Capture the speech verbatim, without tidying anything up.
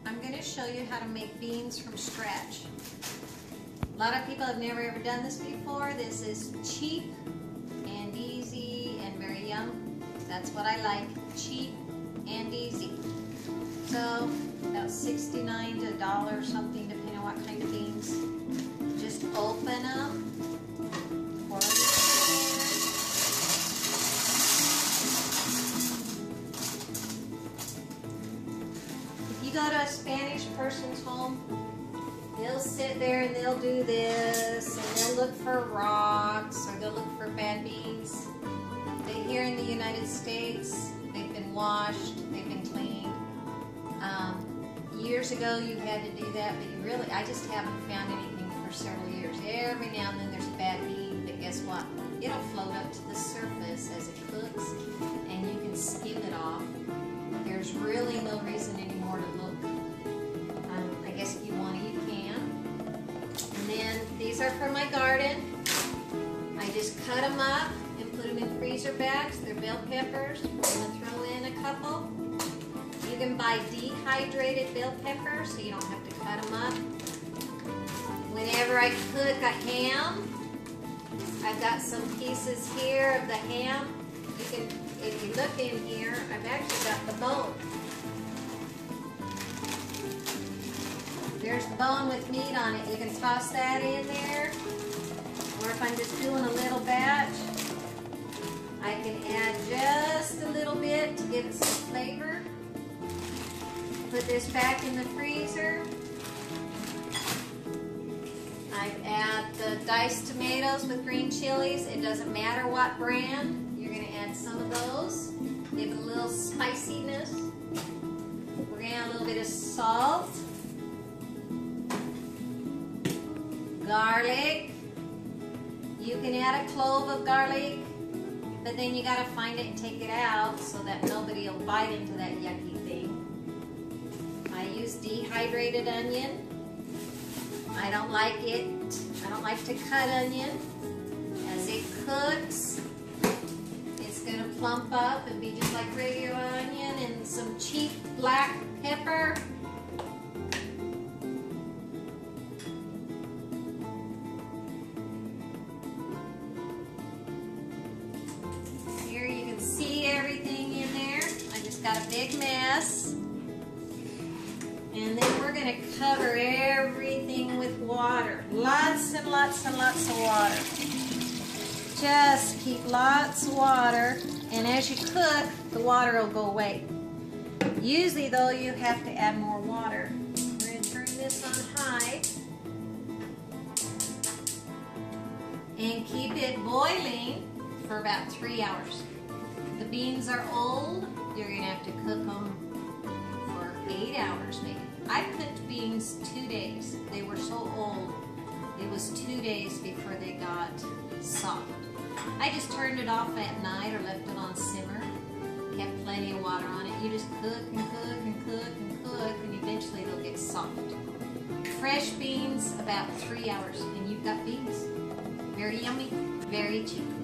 I'm going to show you how to make beans from scratch. A lot of people have never ever done this before. This is cheap and easy and very yum. That's what I like, cheap and easy. So about sixty-nine to a dollar or something, depending on what kind of beans. Just open them, pour them in there. If you go to a Spanish person's home, they'll sit there and they'll do this, and they'll look for rocks, or they'll look for bad beans. But here in the United States, they've been washed, they've been cleaned. Um, years ago, you had to do that, but you really, I just haven't found anything for several years. Every now and then there's a bad bean, but guess what? It'll float up to the surface as it cooks, and you can skim it off. There's really no reason anymore to look. Um, I guess if you want to, you can. And then these are for my garden. I just cut them up and put them in freezer bags. They're bell peppers. I'm going to throw in a couple. You can buy dehydrated bell peppers, so you don't have to cut them up. Whenever I cook a ham, I've got some pieces here of the ham. You can, if you look in here, I've actually got the bone. There's the bone with meat on it. You can toss that in there. Or if I'm just doing a little batch, I can add just a little bit to give it some flavor. Put this back in the freezer. I add the diced tomatoes with green chilies. It doesn't matter what brand. You're going to add some of those. Give it a little spiciness. We're going to add a little bit of salt. Garlic. You can add a clove of garlic, but then you got to find it and take it out so that nobody will bite into that yucky thing. I use dehydrated onion. I don't like it. I don't like to cut onion. As it cooks, it's going to plump up and be just like regular onion, and some cheap black pepper. Here you can see everything in there. I just got a big mess. And then we're going to cover everything with water. Lots and lots and lots of water. Just keep lots of water, and as you cook, the water will go away. Usually though, you have to add more water. We're going to turn this on high and keep it boiling for about three hours. The beans are old. You're going to have to cook them for eight hours maybe. I cooked beans two days. They were so old. It was two days before they got soft. I just turned it off at night or left it on simmer. Kept plenty of water on it. You just cook and cook and cook and cook, and eventually they'll get soft. Fresh beans, about three hours, and you've got beans. Very yummy, very cheap.